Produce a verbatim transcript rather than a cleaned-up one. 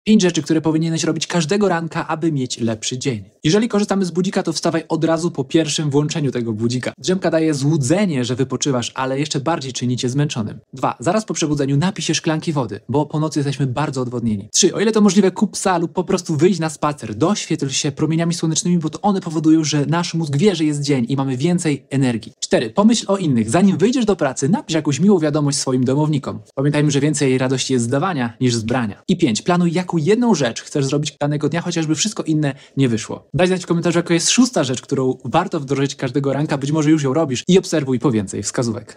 Pięć rzeczy, które powinieneś robić każdego ranka, aby mieć lepszy dzień. Jeżeli korzystamy z budzika, to wstawaj od razu po pierwszym włączeniu tego budzika. Drzemka daje złudzenie, że wypoczywasz, ale jeszcze bardziej czyni cię zmęczonym. Dwa. Zaraz po przebudzeniu napij się szklanki wody, bo po nocy jesteśmy bardzo odwodnieni. Trzy. O ile to możliwe, kup psa lub po prostu wyjdź na spacer. Doświetl się promieniami słonecznymi, bo to one powodują, że nasz mózg wie, że jest dzień i mamy więcej energii. Cztery. Pomyśl o innych. Zanim wyjdziesz do pracy, napisz jakąś miłą wiadomość swoim domownikom. Pamiętajmy, że więcej radości jest z dawania niż z brania. I pięć. Planuj, jaką jedną rzecz chcesz zrobić danego dnia, chociażby wszystko inne nie wyszło. Daj znać w komentarzu, jaka jest szósta rzecz, którą warto wdrożyć każdego ranka, być może już ją robisz i obserwuj po więcej wskazówek.